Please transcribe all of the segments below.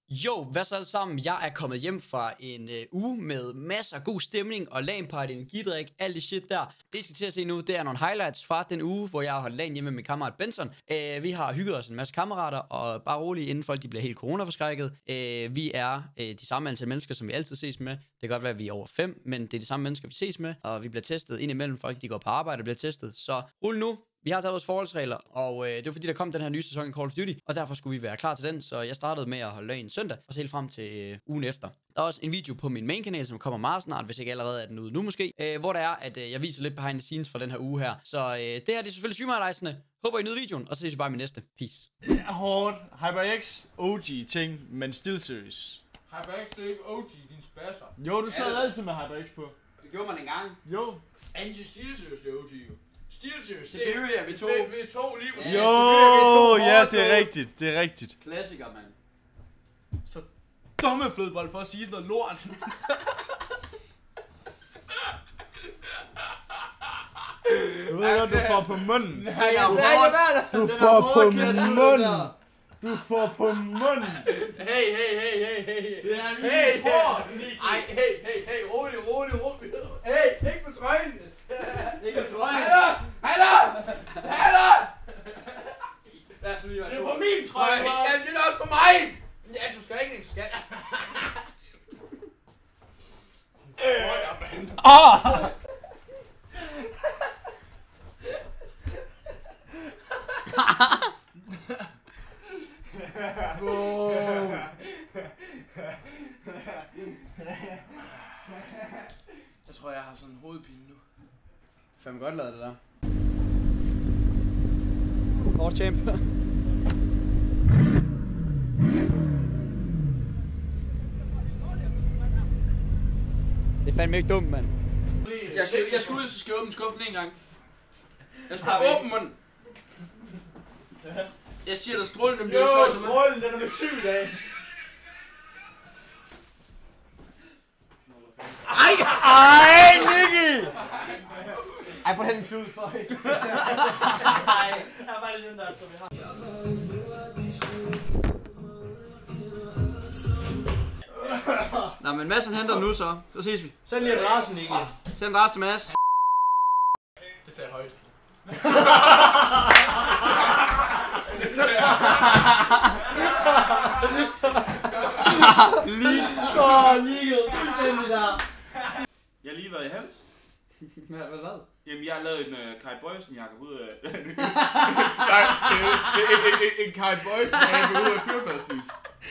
Jo, hvad så alle sammen? Jeg er kommet hjem fra en uge med masser af god stemning og LAN-party, energidrik, alt det shit der. Det, I skal til at se nu, det er nogle highlights fra den uge, hvor jeg har holdt LAN hjemme med min kammerat Benson. Vi har hygget os en masse kammerater, og bare roligt, inden folk de bliver helt coronaforskrækket. Vi er de samme antal mennesker, som vi altid ses med. Det kan godt være, at vi er over 5, men det er de samme mennesker, vi ses med. Og vi bliver testet indimellem. Folk, de går på arbejde og bliver testet. Så rul nu. Vi har taget vores forholdsregler, og det var fordi, der kom den her nye sæson i Call of Duty, og derfor skulle vi være klar til den, så jeg startede med at holde LAN søndag, og så helt frem til ugen efter. Der er også en video på min main-kanal, som kommer meget snart, hvis ikke allerede er den ude nu måske, hvor der er, at jeg viser lidt behind the scenes fra den her uge her. Så det her, det er selvfølgelig streamer-highlightsene. Håber I nyder videoen, og så ses vi bare i min næste. Peace. Hårdt. HyperX, OG ting, men still serious. HyperX, det er ikke OG, din spasser. Jo, du sad altid med HyperX på. Det gjorde man engang. Jo. Anti-SteelSeries, det er OG jo. SteelSeries, Siberia, vi tog. Vi tog lige på Jo, ja, det er rigtigt. Det er rigtigt. Klassiker, mand. Så dumme flødebold for at sige sådan noget lort. Du ved godt, du får på munden. Nej, Du får på munden. Du får på munden. Hey. Det er Hey, lige hårdt. Ej, hey, rolig. Hey, ikke på trøjen. ikke på trøjen. Hallo! Lad os lige være Det er på min trøje. Jeg siger også på mig. Ja, du skal ikke skat. Jeg tror, jeg har sådan en hovedpine nu. Fandme godt lavet det der. Vores champ. Det er fandme ikke dumt, mand. Jeg skal ud, så skal jeg åbne skuffen en gang. Jeg skal åbne munden. Jeg siger, der strålen, den bliver Jo, så. strålen, den er med 7 dage. Ej, Nicky! Ej, på den klud for ikke. Nej, her var det den der, som vi har. Nå, men Madsen henter nu så. Så ses vi. Send lige adressen, Nicky. Send adresse til Mads. Det sagde jeg højt. Ligget. Fuldstændig der. Jeg har lige været i Hals. Hvad lavede? Jamen, jeg har lavet en Kai Boysen jakke ud af... Nej, en Kai Boysen jakke ud af fyrfærdslys.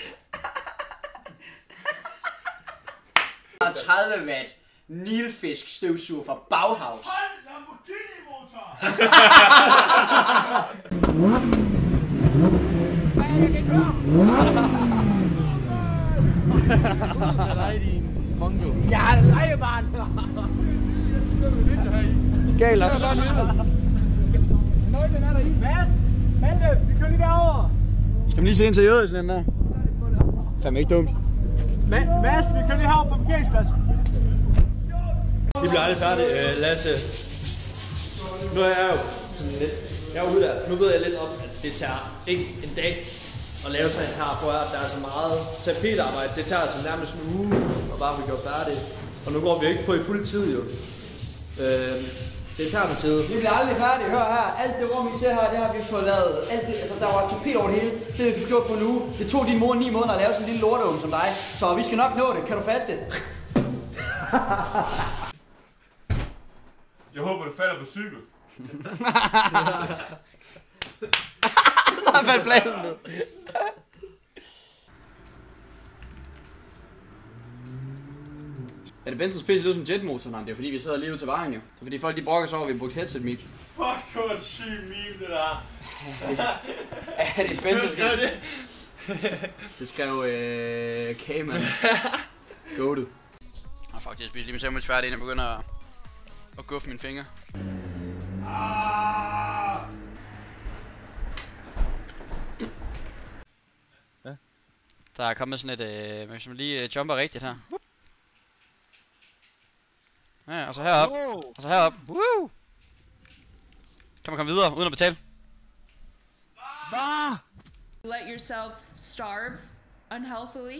30 watt nilfisk støvsuger fra Bauhaus. Lamborghini-motor. Ja, det leger barn. Galt også. Nøglen er der i. Malte, vi kører lige derover. Skal man lige se interiøret i sådan den der? Fandme ikke dumt. Mads, vi kører lige herover på parkeringspladsen. Vi bliver aldrig færdige, Lasse. Nu er jeg jo sådan lidt, jeg er ude der. Nu ved jeg lidt om, at det tager ikke en dag at lave sådan her, for at der er så meget tapetarbejde. Det tager altså nærmest en uge, og bare vi gjort færdigt. Og nu går vi ikke på i fuld tid jo. Det tager noget tid. Vi bliver aldrig færdige. Hør her. Alt det rum, I ser her, det har vi fået lavet. Alt det, altså, der var tapet over det hele. Det har vi gjort på en uge. Det tog din mor 9 måneder at lave sådan en lille lorteunge som dig. Så vi skal nok nå det. Kan du fatte det? Jeg håber, du falder på cykel. Så har jeg faldt fladen ned. Er det Bensons PC lyder som jetmotor? Nej, det er fordi vi sidder lige ude til vejen jo. Så fordi folk de brokker sig over, at vi har brugt headset mic. Fuck, det var et sygt meme, det der. Er det Bensons? skrev det? Det skrev K-man. Goated. Jeg har faktisk spist lige min sandwich færdig, inden jeg begynder at guffe mine fingre. Ja. Der er kommet sådan et, hvis man lige jumper rigtigt her. Ja, og så herop. Og så herop. Woo! Kan man komme videre uden at betale? Let yourself starve unhealthily.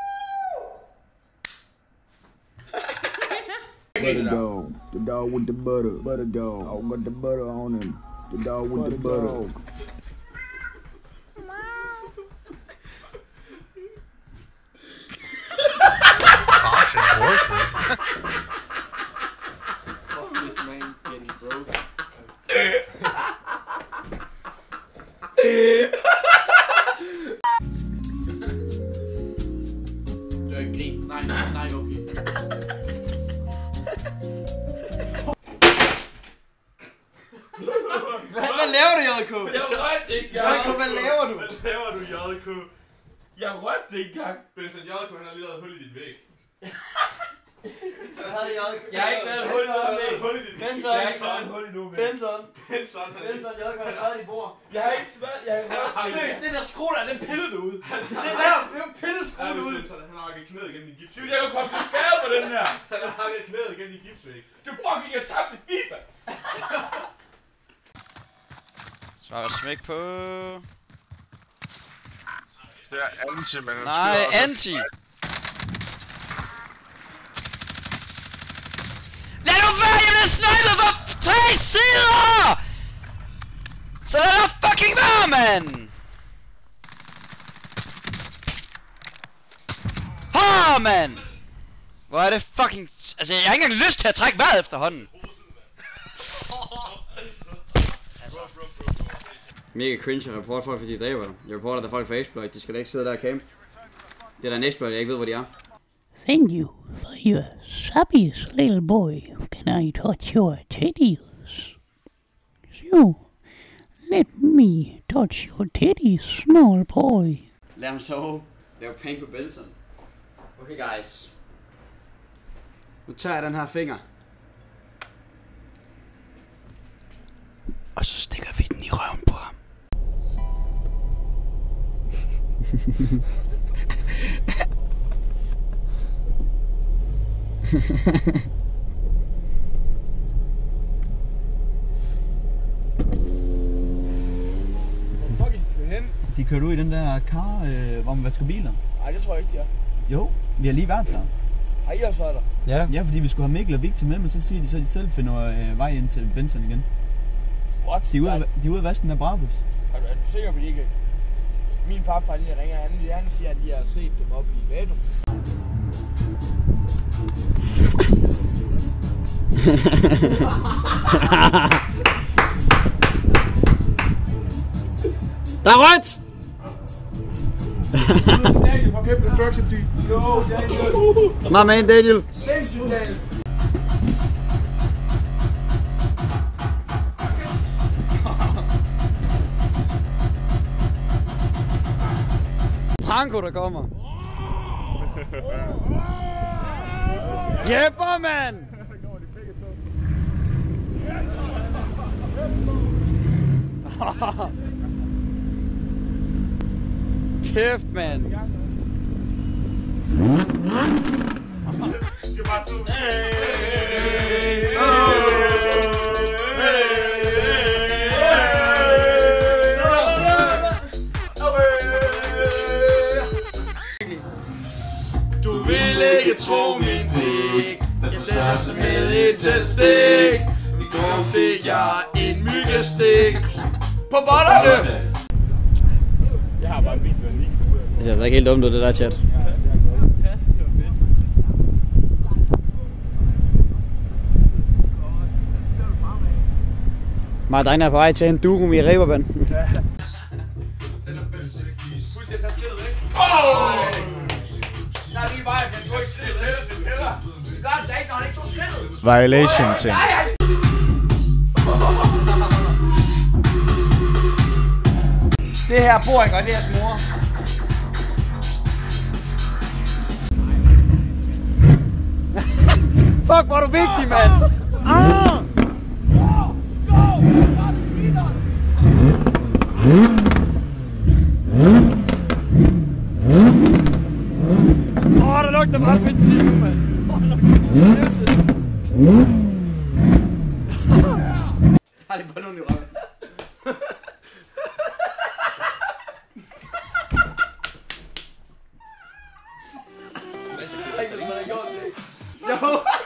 The dog with the butter dog. I got the butter on him. The dog with the butter. Caution horses. Fuck this man getting broke. Det er ikke grin. Nej, okay. Hvad laver du, JK? Jeg rørte det ikke engang. Hvad laver du? Hvad laver du, JK? Jeg rørte det ikke engang. Benson, JK han har lige lavet hul i dit væg. Jeg har ikke lavet et hul i noget væg. Hul i dit væg. Benson. Jeg har ikke lavet et hul i noget væg. Benson, JK har skrevet i bord. Jeg har ikke smadret. Jeg har rørt det. Seriøst, det der skru der, den pillede du ud. Det der, det er pilleskruet ud. Benson, han har hakket knæet igennem din gips. Dude, jeg kan komme til skade på den her. Han har hakket knæet igennem din gipsvæg. Du fucking har tabt i FIFA. Så har jeg smæk på. Det er anti, men han Nej, skyder også. anti. Lad nu være, jeg bliver snipet fra 3 sider! Så lad nu fucking være, mand! Mand! Hvor er det fucking... Altså, jeg har ikke engang lyst til at trække vejret efterhånden. Mega cringe at reporte folk, fordi de dræber dig. Jeg reporter der folk fra Exploit, de skal da ikke sidde der og camp. Det er der en Exploit, jeg ikke ved, hvor de er. Thank you for your subbies, little boy. Can I touch your titties? So, let me touch your titties, small boy. Lad ham sove. Lav penge på Benson. Okay, guys. Nu tager jeg den her finger. Og så stikker vi den i røven på ham. De kørte ud i den der kar, hvor man vasker biler. Nej, det tror jeg ikke, de er. Jo, vi har lige været der. Har I også været der? Ja. Ja, fordi vi skulle have Mikkel og Victor med, men så siger de så, at de selv finder vej ind til Benson igen. What? De er ude at vaske den der Brabus. Er du sikker på, de ikke? Min farfar lige ringer, han siger, at de har set dem oppe i Vadum. Der er rødt! Daniel fra Kæmpe Destruction Team. Jo, Daniel. My man, Daniel. Sindssygt, Daniel. Franco, der kommer. Jepper, mand! Kæft, mand! Du vil ikke tro min blik. Jeg læser som med et tændstik. I går fik jeg en myggestik på bollerne. Jeg har bare en bil, der lige. Det ser altså ikke helt dumt ud, det der chat. Mig og drengene er på vej til en durum i Reberband. Husk at tage skridtet væk. Der er lige vej, men tog ikke skridtet. Det tæller. Det gør han ikke, når han ikke tog skridtet. Violation ting. Det her bor ikke, og det er smor. Fuck, hvor er du vigtig, mand! Ah! Der lugter bare benzin, mand. Har det bare nogen i røven? Jeg har ikke gjort det. Jo.